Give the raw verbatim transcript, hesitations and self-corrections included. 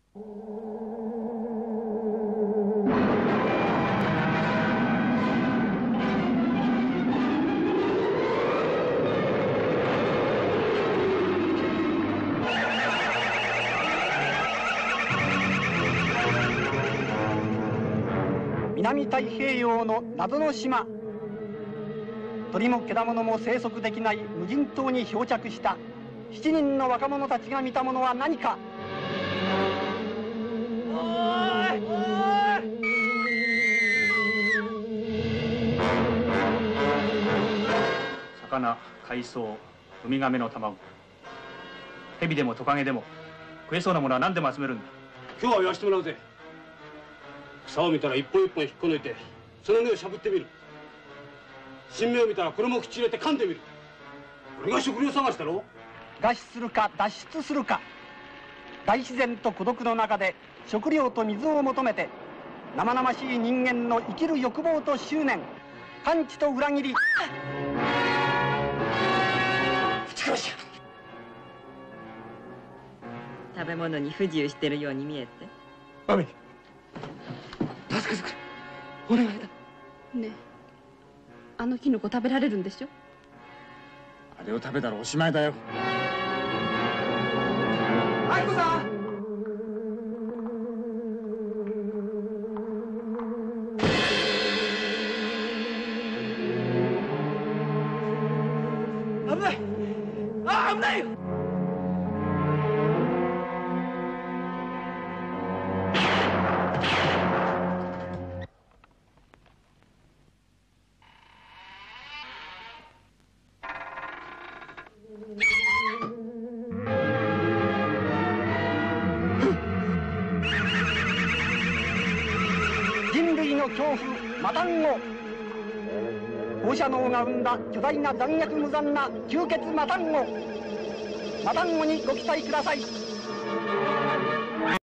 南太平洋の謎の島、鳥も獣も生息できない無人島に漂着したしちにんの若者たちが見たものは何か。おいおい、 魚、海藻、ウミガメの卵、蛇でもトカゲでも食えそうなものは何でも集めるんだ。 今日は言わしてもらうぜ。草を見たら一本一本引っこ抜いてその根をしゃぶってみる。新芽を見たらこれも口入れて噛んでみる。これが食料探しだろ。 餓死するか脱出するか、大自然と孤独の中で食料と水を求めて生々しい人間の生きる欲望と執念、完治と裏切り。 食べ物に不自由してるように見えて。 マミ、助けてくれ、お願いだ。 ねえ、あのキノコ食べられるんでしょ。 あれを食べたらおしまいだよ。 愛子さん、 危ない、ああ危ないよ。 人類の恐怖マタンゴ、放射能が生んだ巨大な残虐無残な吸血マタンゴ、マタンゴにご期待ください。